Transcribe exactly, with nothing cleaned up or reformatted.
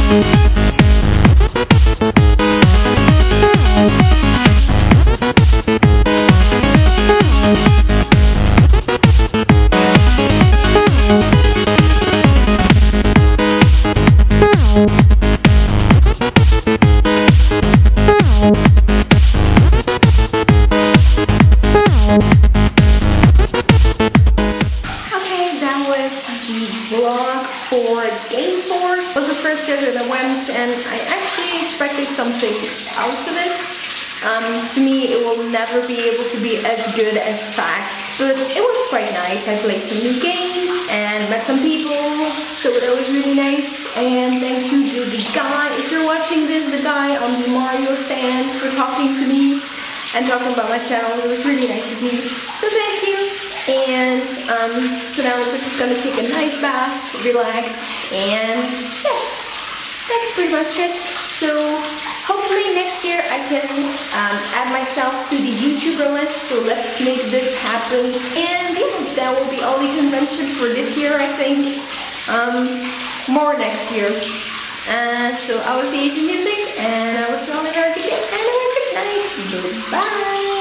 Vlog for Gameforce. It was the first year that I went, and I actually expected something out of it. Um, to me, it will never be able to be as good as Facts, but it was quite nice. I played some new games and met some people, so that was really nice. And thank you to the guy, if you're watching this, the guy on the Mario stand for talking to me and talking about my channel. It was really nice of you, so thank you. And um, so now we're just gonna take a nice bath, relax, and yes, that's pretty much it. So hopefully next year I can um, add myself to the YouTuber list, so let's make this happen. And yeah, that will be all the convention for this year, I think. Um, more next year. Uh, so I was the Asian Music, and I was calling her again, and have a good night. Goodbye.